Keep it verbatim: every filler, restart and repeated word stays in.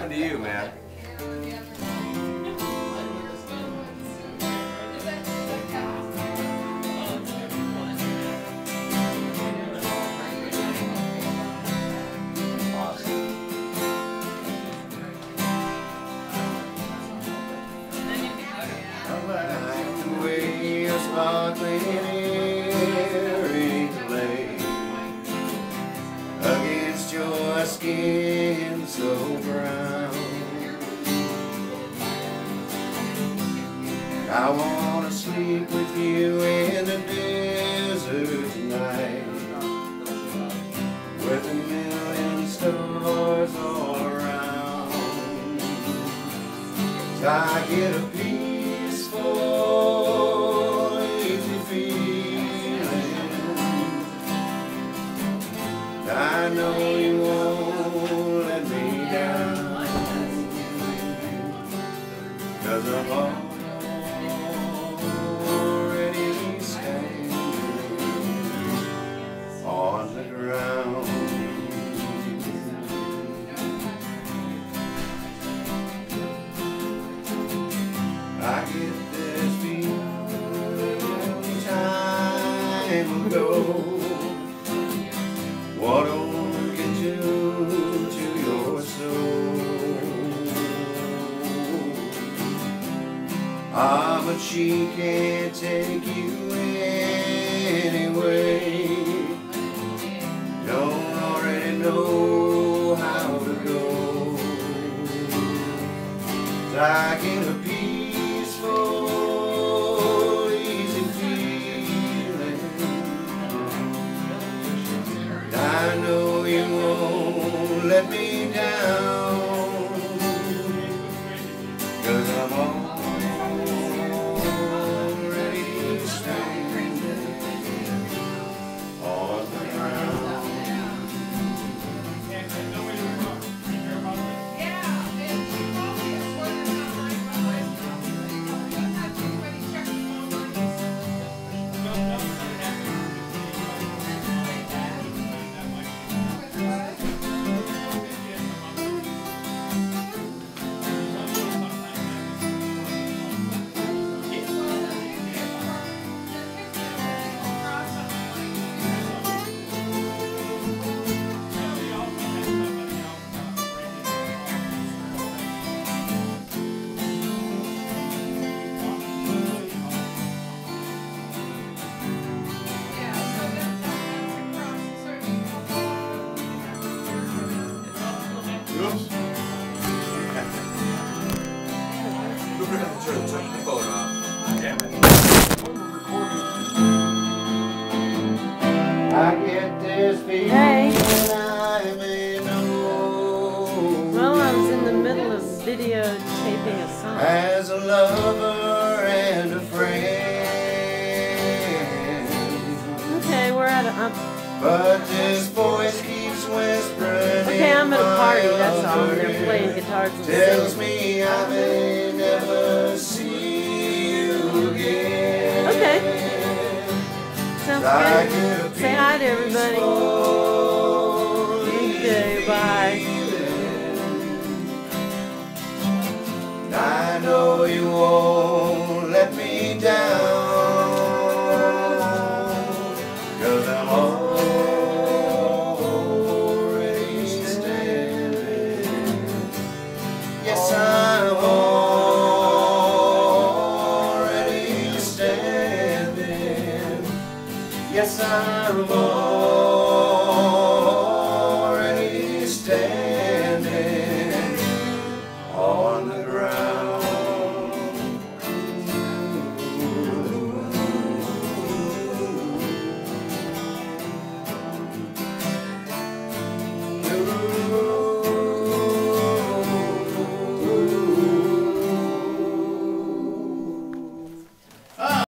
happened to you, man? Sparkling earrings lay against your skin so brown. I wanna sleep with you in the desert tonight, with a million stars all around. I get a peaceful I know you won't let me down, 'cause I'm already standing on the ground. I get this feeling time ago. What a woman can do to your soul. Ah, but she can't take you anyway. Don't already know how to go. I get a peaceful, easy feeling. I know you won't let me down, 'cause I'm already standing on the ground. Turn the phone off. Damn it. I get this feeling Hey. I may know. Well, I was in the middle of videotaping a song. As a lover and a friend. Okay, we're at a... Um, But this voice keeps whispering. okay, I'm at a party, that's all. in my They're playing guitars and tells singing. me I may never see you again. Okay. Sounds I good. get a Say hi to everybody. peaceful, Okay, bye. I know you won't let me down, 'cause I'm already standing. Yes, I'm already standing. Yes, I'm already